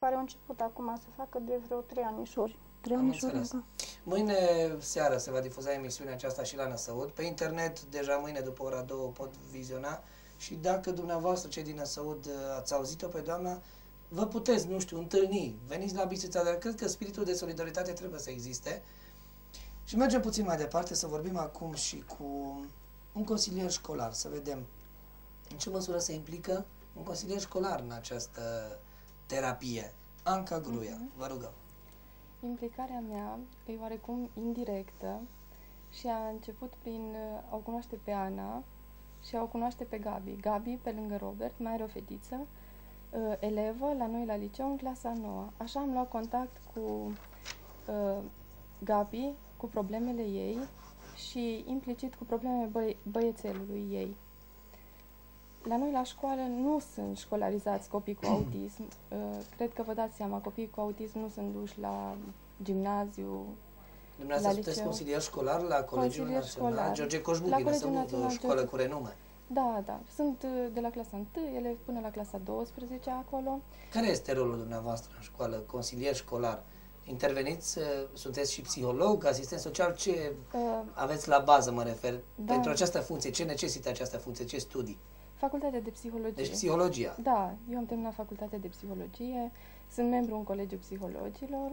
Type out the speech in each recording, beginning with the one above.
care au început acum să facă de vreo 3 anișori. 3 Am anișori, înțeles. da. Mâine seară se va difuza emisiunea aceasta și la Năsăud. Pe internet, deja mâine după ora 2 pot viziona. Și dacă dumneavoastră, cei din Năsăud, ați auzit-o pe doamna, vă puteți, nu știu, întâlni. Veniți la Bistrița, dar cred că spiritul de solidaritate trebuie să existe. Și mergem puțin mai departe, să vorbim acum și cu un consilier școlar, să vedem în ce măsură se implică un consilier școlar în această terapie. Anca Gruia, vă rugăm. Implicarea mea e oarecum indirectă și a început prin a o cunoaște pe Ana și a o cunoaște pe Gabi. Gabi, pe lângă Robert, mai are o fetiță, elevă la noi la liceu în clasa 9. Așa am luat contact cu Gabi, cu problemele ei și implicit cu problemele băiețelului ei. La noi la școală nu sunt școlarizați copii cu autism. Cred că vă dați seama, copiii cu autism nu sunt duși la gimnaziu, Dumneavoastră sunteți consilier școlar la Colegiul Național George Coșbuc din Năsăud, o școală cu renume. Da, da. Sunt de la clasa 1, ele până la clasa 12 acolo. Care este rolul dumneavoastră în școală, consilier școlar? Interveniți, sunteți și psiholog, asistent social, ce aveți la bază, mă refer, da. Pentru această funcție? Ce necesită această funcție? Ce studii? Facultatea de psihologie. Deci psihologia. Da, eu am terminat facultatea de psihologie, sunt membru în Colegiul Psihologilor.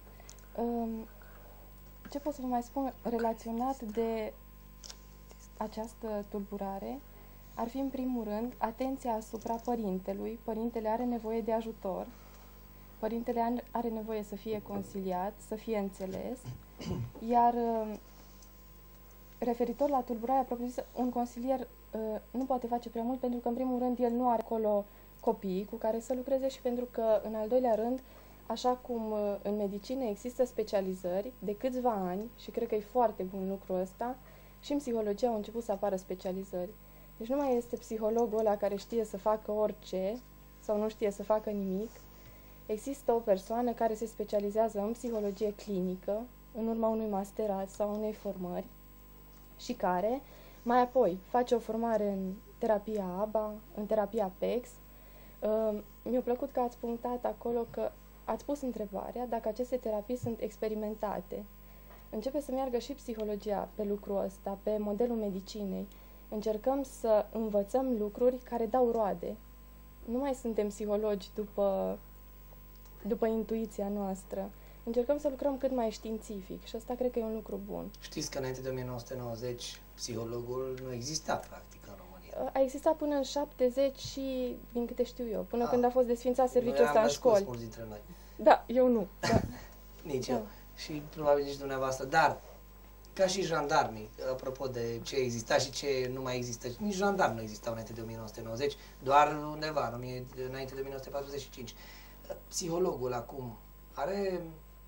Ce pot să vă mai spun relaționat de această tulburare? Ar fi, în primul rând, atenția asupra părintelui. Părintele are nevoie de ajutor. Părintele are nevoie să fie consiliat, să fie înțeles. Iar referitor la tulburarea propriu-zisă, un consilier nu poate face prea mult pentru că, în primul rând, el nu are acolo copii cu care să lucreze și pentru că, în al doilea rând, așa cum în medicină există specializări de câțiva ani, și cred că e foarte bun lucrul ăsta, și în psihologie au început să apară specializări. Deci nu mai este psihologul ăla care știe să facă orice sau nu știe să facă nimic. Există o persoană care se specializează în psihologie clinică, în urma unui masterat sau unei formări, și care mai apoi face o formare în terapia ABA, în terapia PEX. Mi-a plăcut că ați punctat acolo că ați pus întrebarea dacă aceste terapii sunt experimentate. Începe să meargă și psihologia pe lucrul ăsta, pe modelul medicinei. Încercăm să învățăm lucruri care dau roade. Nu mai suntem psihologi după intuiția noastră. Încercăm să lucrăm cât mai științific și asta cred că e un lucru bun. Știți că înainte de 1990 psihologul nu exista practic în România. A existat până în 70 și, din câte știu eu, până când a fost desființat serviciul ăsta în școli. Mulți dintre noi. Da, eu nu. Da. Nici eu. Și probabil nici dumneavoastră. Dar, ca și jandarmii, apropo de ce exista și ce nu mai există, nici jandarmi nu existau înainte de 1990, doar undeva, înainte de 1945. Psihologul acum are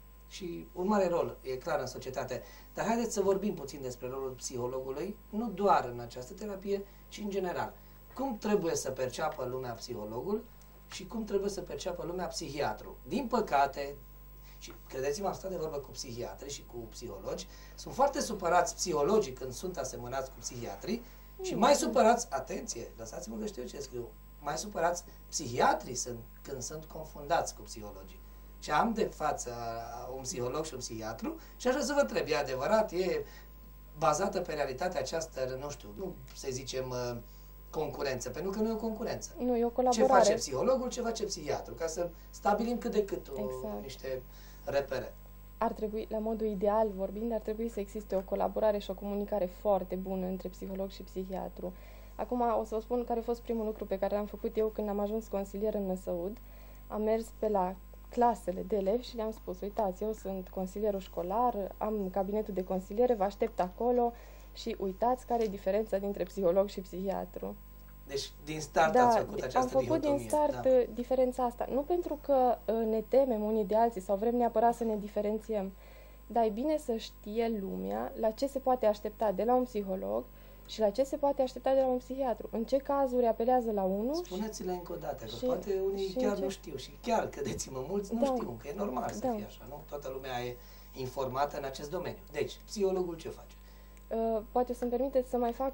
și un mare rol, e clar, în societate. Dar haideți să vorbim puțin despre rolul psihologului, nu doar în această terapie, ci în general. Cum trebuie să perceapă lumea psihologul și cum trebuie să perceapă lumea psihiatru. Din păcate, și credeți-mă, am stat de vorbă cu psihiatri și cu psihologi, sunt foarte supărați psihologii când sunt asemănați cu psihiatrii și mai supărați, atenție, lăsați-mă că știu ce scriu, mai supărați psihiatrii sunt când sunt confundați cu psihologii. Și am de față un psiholog și un psihiatru și așa să vă întreb, e adevărat, e bazată pe realitatea aceasta, nu știu, nu să zicem concurență, pentru că nu e o concurență. Nu, e o colaborare. Ce face psihologul, ce face psihiatru, ca să stabilim cât de cât niște repere. Ar trebui, la modul ideal vorbind, ar trebui să existe o colaborare și o comunicare foarte bună între psiholog și psihiatru. Acum o să vă spun care a fost primul lucru pe care l-am făcut eu când am ajuns consilier în Năsăud. Am mers pe la clasele de elevi și le-am spus, uitați, eu sunt consilierul școlar, am cabinetul de consiliere, vă aștept acolo și uitați care e diferența dintre psiholog și psihiatru. Deci din start ați făcut această am făcut dihotomie, din start diferența asta. Nu pentru că ne temem unii de alții sau vrem neapărat să ne diferențiem, dar e bine să știe lumea la ce se poate aștepta de la un psiholog și la ce se poate aștepta de la un psihiatru. În ce cazuri apelează la unul. Spuneți-le încă o dată, că poate unii chiar nu știu și chiar, credeți-mă, mulți nu știu, că e normal să fie așa, nu? Toată lumea e informată în acest domeniu. Deci, psihologul ce face? Poate să-mi permiteți să mai fac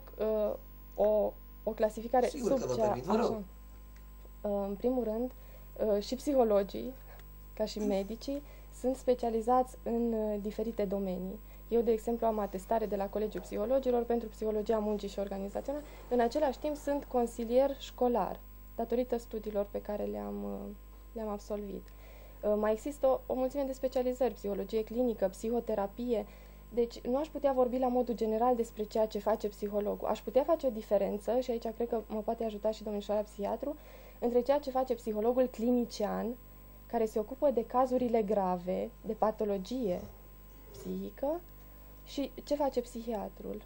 o clasificare. Sigur că vă permit, vă rog. În primul rând, și psihologii ca și medicii, sunt specializați în diferite domenii. Eu, de exemplu, am atestare de la Colegiul Psihologilor pentru psihologia muncii și organizațională. În același timp, sunt consilier școlar, datorită studiilor pe care le-am absolvit. Mai există o mulțime de specializări, psihologie clinică, psihoterapie. Deci nu aș putea vorbi la modul general despre ceea ce face psihologul. Aș putea face o diferență, și aici cred că mă poate ajuta și domnișoara psihiatru, între ceea ce face psihologul clinician, care se ocupă de cazurile grave, de patologie psihică, și ce face psihiatrul.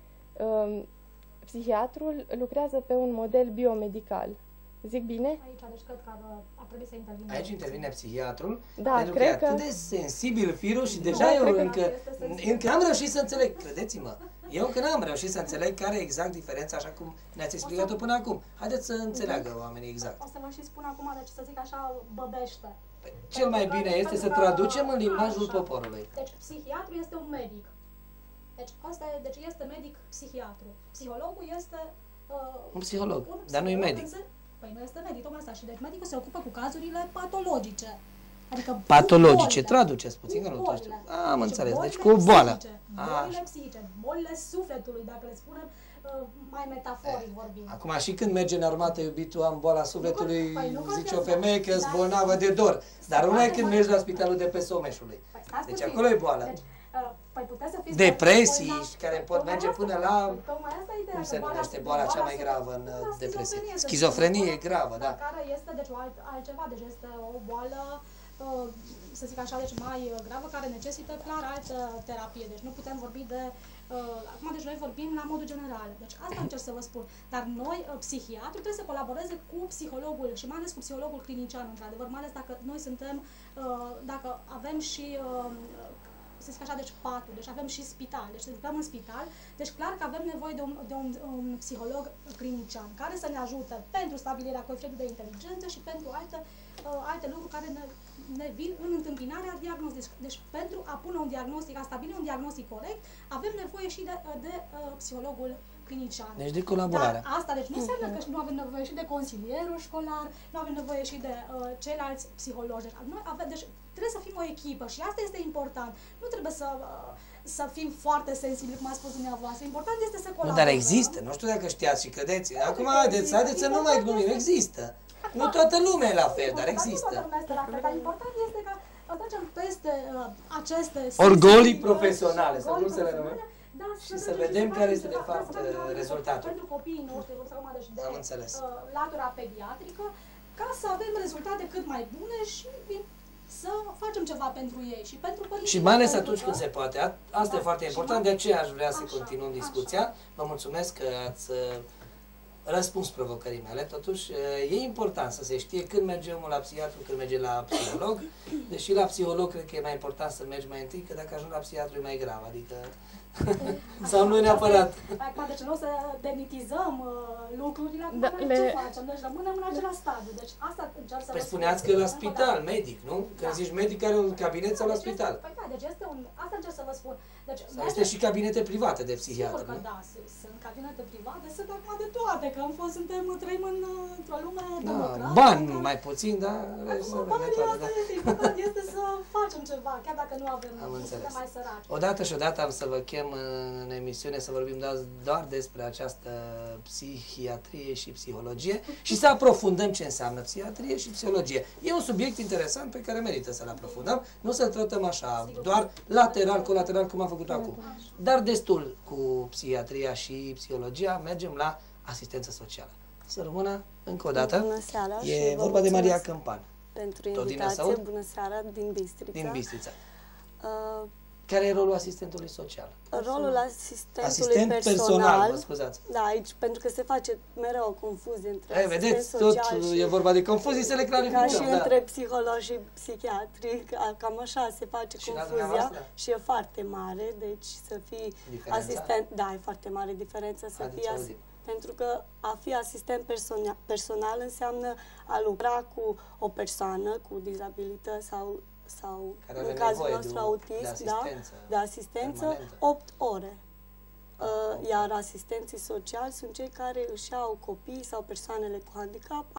Psihiatrul lucrează pe un model biomedical. Zic bine? Aici, deci cred că ar trebui să intervină. Aici intervine psihiatrul, Da, pentru că e atât de sensibil firul și deja eu încă n-am reușit să înțeleg, credeți-mă, eu încă n-am reușit să înțeleg care e exact diferența, așa cum ne-ați explicat-o până acum. Haideți să înțeleagă oamenii exact. O să vă și spun acum, deci să zic așa, băbește. Cel mai bine este să traducem în limbajul poporului. Deci psihiatru este un medic. Deci este medic psihiatru. Psihologul este Un psiholog, dar nu-i medic. Păi nu este medic, tocmai asta. Și deci medicul se ocupă cu cazurile patologice. Adică patologice, traduceți puțin, că nu tot știu. Am înțeles, deci cu boală. Bolile psihice, bolile sufletului, dacă le spunem mai metaforic vorbind. Acum și când merge în armată, iubitul, am boala sufletului, zice o femeie că-s bolnavă de dor. Dar nu e când mergi la spitalul de pe Someșului. Deci acolo e boală. Păi puteți să fiți depresii care pot merge până la, cum se numește boala cea mai gravă în depresie? Schizofrenie gravă, da. Care este, deci, altceva, deci este o boală, să zic așa, deci mai gravă, care necesită clar altă terapie. Deci nu putem vorbi de, acum deci noi vorbim la modul general. Deci asta încerc să vă spun. Dar noi, psihiatru, trebuie să colaboreze cu psihologul și mai ales cu psihologul clinician, într-adevăr, mai ales dacă noi suntem, dacă avem și să zic așa, deci patru, deci avem și spital, deci lucrăm în spital, deci clar că avem nevoie de un psiholog clinician care să ne ajute pentru stabilirea coeficientului de inteligență și pentru alte lucruri care ne vin în întâmpinarea diagnosticului. Deci pentru a pune un diagnostic, a stabili un diagnostic corect, avem nevoie și de psihologul clinician. Deci de colaborare. Dar asta deci nu înseamnă că nu avem nevoie și de consilierul școlar, nu avem nevoie și de ceilalți psihologi. Deci trebuie să fim o echipă și asta este important. Nu trebuie să fim foarte sensibili, cum a spus dumneavoastră. Important este să colaborăm. Nu, dar există. Nu știu dacă știați și credeți. Acum haideți să nu mai glumim. Există. Nu toată lumea e la fel, dar există. Dar important este că trecem peste aceste orgolii profesionale, să nu se le numim. Și să vedem care este de fapt rezultatul. Pentru copiii noștri, am înțeles. Latura pediatrică, ca să avem rezultate cât mai bune și să facem ceva pentru ei și pentru părinți. Și mai ales atunci când se poate. Asta e foarte important, de aceea aș vrea să continuăm discuția. Vă mulțumesc că ați răspuns provocării mele. Totuși, e important să se știe când merge omul la psihiatru, când merge la psiholog. Deși la psiholog cred că e mai important să mergi mai întâi, că dacă ajungi la psihiatru e mai grav. Adică sau nu neapărat. Deci nu o să demitizăm lucrurile, ce facem? Deci rămânem în același stadiu. Deci asta încerc să vă spun. Păi spuneați că la spital, medic, nu? Când zici medic are un cabinet sau la spital. Păi da, deci este asta încerc să vă spun. Deci este și cabinete private de psihiatru, sigur că da, sunt cabinete private, sunt acum de toate, că trăim într-o lume democratică. Bani mai puțin, dar important este să facem ceva, chiar dacă nu avem, suntem mai săraci. Odată și odată am să vă chem în emisiune să vorbim doar despre această psihiatrie și psihologie și să aprofundăm ce înseamnă psihiatrie și psihologie. E un subiect interesant pe care merită să-l aprofundăm, nu să-l tratăm așa, doar lateral, colateral, cum am făcut acum. Dar destul cu psihiatria și psihologia, mergem la asistență socială. Să rămână încă o dată. Bună seara. E vorba de Maria Câmpan. Pentru invitație, bună seara, din Bistrița. Din Bistrița. Care e rolul asistentului social? Rolul asistentului personal, mă scuzați. Da, aici, pentru că se face mereu o confuzie între vedeți, social tot și, e vorba de confuzii, să le clarificăm. Ca și între psihologi și psihiatri, cam așa se face și confuzia și e foarte mare, deci să fii asistent, da, e foarte mare diferența să fii asistent. Pentru că a fi asistent personal înseamnă a lucra cu o persoană cu dizabilități sau în cazul nostru autism, de asistență 8 ore. Iar asistenții sociali sunt cei care își au copii sau persoanele cu handicap